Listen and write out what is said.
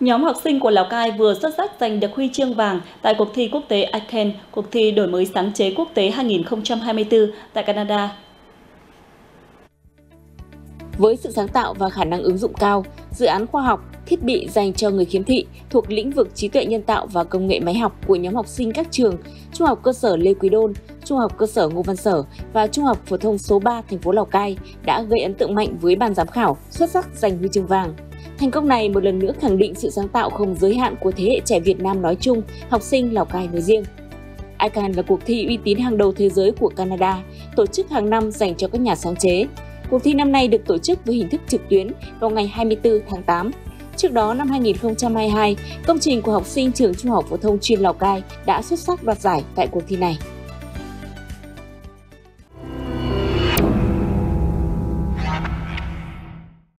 Nhóm học sinh của Lào Cai vừa xuất sắc giành được huy chương vàng tại cuộc thi quốc tế ICANN, cuộc thi đổi mới sáng chế quốc tế 2024 tại Canada. Với sự sáng tạo và khả năng ứng dụng cao, dự án khoa học, thiết bị dành cho người khiếm thị thuộc lĩnh vực trí tuệ nhân tạo và công nghệ máy học của nhóm học sinh các trường Trung học cơ sở Lê Quý Đôn, Trung học cơ sở Ngô Văn Sở và Trung học phổ thông số 3 thành phố Lào Cai đã gây ấn tượng mạnh với ban giám khảo, xuất sắc giành huy chương vàng. Thành công này một lần nữa khẳng định sự sáng tạo không giới hạn của thế hệ trẻ Việt Nam nói chung, học sinh Lào Cai nói riêng. ICANN là cuộc thi uy tín hàng đầu thế giới của Canada, tổ chức hàng năm dành cho các nhà sáng chế. Cuộc thi năm nay được tổ chức với hình thức trực tuyến vào ngày 24 tháng 8. Trước đó, năm 2022, công trình của học sinh trường Trung học phổ thông chuyên Lào Cai đã xuất sắc đoạt giải tại cuộc thi này.